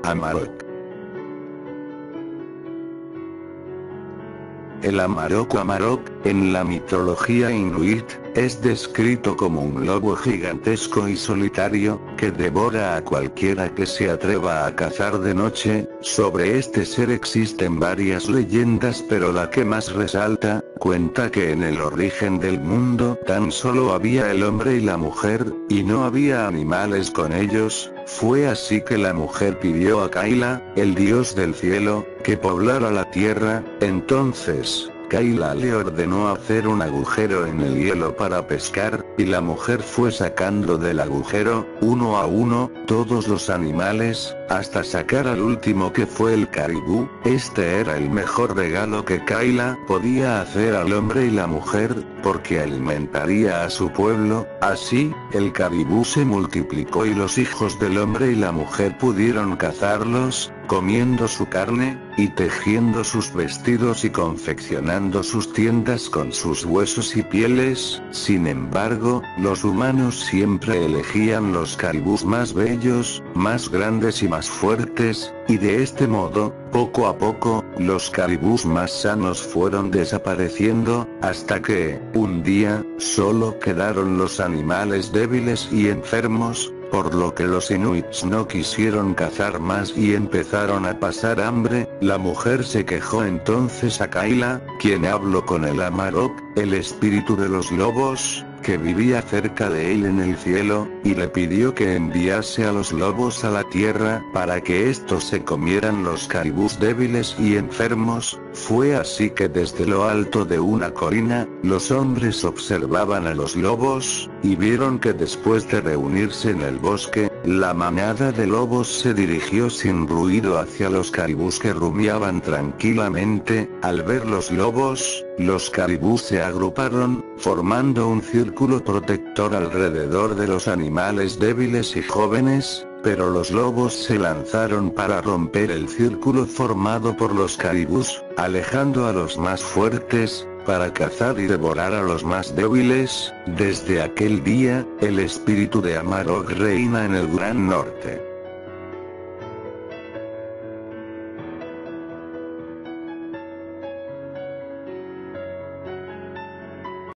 Amarok. El Amarok o Amarok, en la mitología inuit, es descrito como un lobo gigantesco y solitario, que devora a cualquiera que se atreva a cazar de noche. Sobre este ser existen varias leyendas, pero la que más resalta, cuenta que en el origen del mundo tan solo había el hombre y la mujer, y no había animales con ellos. Fue así que la mujer pidió a Kaila, el dios del cielo, que poblara la tierra. Entonces, Kaila le ordenó hacer un agujero en el hielo para pescar, y la mujer fue sacando del agujero, uno a uno, todos los animales, hasta sacar al último, que fue el caribú. Este era el mejor regalo que Kaila podía hacer al hombre y la mujer, porque alimentaría a su pueblo. Así, el caribú se multiplicó y los hijos del hombre y la mujer pudieron cazarlos, comiendo su carne, y tejiendo sus vestidos y confeccionando sus tiendas con sus huesos y pieles. Sin embargo, los humanos siempre elegían los caribús más bellos, más grandes y más fuertes, y de este modo, poco a poco, los caribús más sanos fueron desapareciendo, hasta que, un día, solo quedaron los animales débiles y enfermos, por lo que los inuits no quisieron cazar más y empezaron a pasar hambre. La mujer se quejó entonces a Kaila, quien habló con el Amarok, el espíritu de los lobos, que vivía cerca de él en el cielo, y le pidió que enviase a los lobos a la tierra, para que estos se comieran los caribús débiles y enfermos. Fue así que desde lo alto de una colina, los hombres observaban a los lobos, y vieron que después de reunirse en el bosque, la manada de lobos se dirigió sin ruido hacia los caribús que rumiaban tranquilamente. Al ver los lobos, los caribús se agruparon, formando un círculo protector alrededor de los animales débiles y jóvenes, pero los lobos se lanzaron para romper el círculo formado por los caribús, alejando a los más fuertes, para cazar y devorar a los más débiles. Desde aquel día, el espíritu de Amarok reina en el Gran Norte.